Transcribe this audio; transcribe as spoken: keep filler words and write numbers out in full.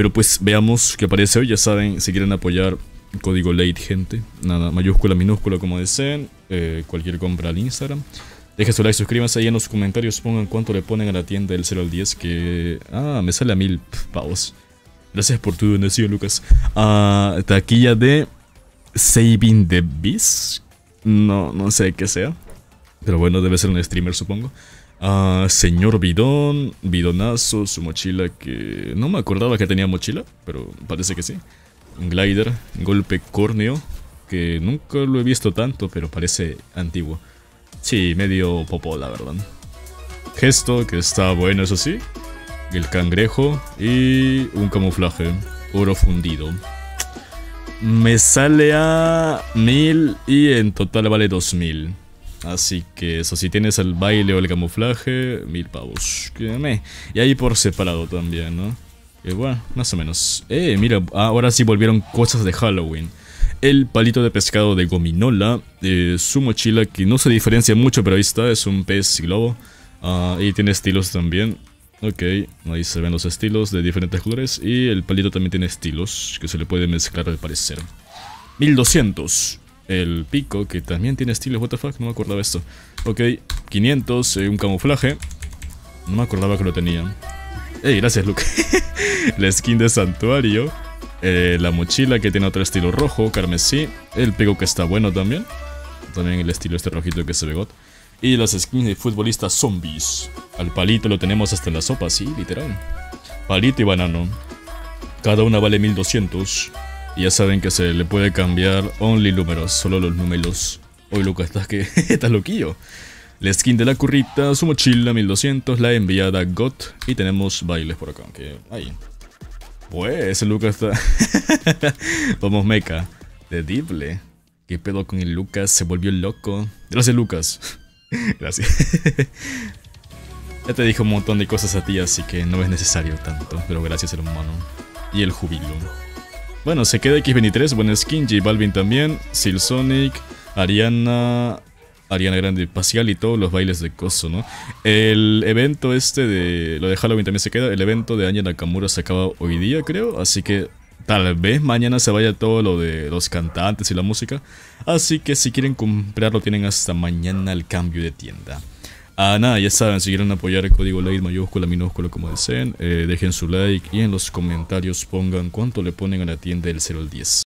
Pero pues veamos qué aparece hoy. Ya saben, si quieren apoyar, código late, gente. Nada, mayúscula, minúscula, como deseen. Eh, cualquier compra al Instagram. Dejen su like, suscríbanse ahí en los comentarios. Pongan cuánto le ponen a la tienda del cero al diez. Que... Ah, me sale a mil pavos. Gracias por tu donación, Lucas. Ah, taquilla de Saving the Beast. No, no sé qué sea. Pero bueno, debe ser un streamer, supongo. Ah, señor Bidón. Bidonazo, su mochila que... No me acordaba que tenía mochila, pero parece que sí. Un glider, golpe córneo. Que nunca lo he visto tanto, pero parece antiguo. Sí, medio popó, la verdad. Gesto, que está bueno, eso sí. El cangrejo y un camuflaje. Oro fundido. Me sale a mil y en total vale dos mil. Así que eso, si tienes el baile o el camuflaje, mil pavos. Y ahí por separado también, ¿no? Y bueno, más o menos. Eh, mira, ahora sí volvieron cosas de Halloween. El palito de pescado de gominola, eh, su mochila que no se diferencia mucho, pero ahí está, es un pez globo. Uh, y tiene estilos también. Ok, ahí se ven los estilos de diferentes colores. Y el palito también tiene estilos que se le puede mezclar al parecer. mil doscientos. El pico que también tiene estilos, what the fuck, no me acordaba esto. Ok, quinientos, eh, un camuflaje. No me acordaba que lo tenía. Ey, gracias, Luke. La skin de santuario. Eh, la mochila que tiene otro estilo rojo, carmesí. El pico que está bueno también. También el estilo este rojito que se ve got. Y las skins de futbolistas zombies. Al palito lo tenemos hasta en la sopa, sí, literal. Palito y banano. Cada una vale mil doscientos. Y ya saben que se le puede cambiar only números, solo los números. Hoy Lucas, estás que estás loquillo. La skin de la currita, su mochila mil doscientos, la enviada got. Y tenemos bailes por acá, que ahí. Pues, ese Lucas está... Vamos, meca. De Dible. ¿Qué pedo con el Lucas? Se volvió loco. Gracias, Lucas. Gracias. Ya te dije un montón de cosas a ti, así que no es necesario tanto. Pero gracias, hermano. Y el jubilo. Bueno, se queda equis veintitrés, buena skin. J Balvin también. Silsonic. Ariana... Ariana Grande Pacial y todos los bailes de coso, ¿no? El evento este de... Lo de Halloween también se queda. El evento de Anya Nakamura se acaba hoy día, creo. Así que tal vez mañana se vaya todo lo de los cantantes y la música. Así que si quieren comprarlo tienen hasta mañana el cambio de tienda. Ah, nada, ya saben, si quieren apoyar el código late mayúscula, minúscula, como deseen. Eh, dejen su like y en los comentarios pongan cuánto le ponen a la tienda del cero al diez.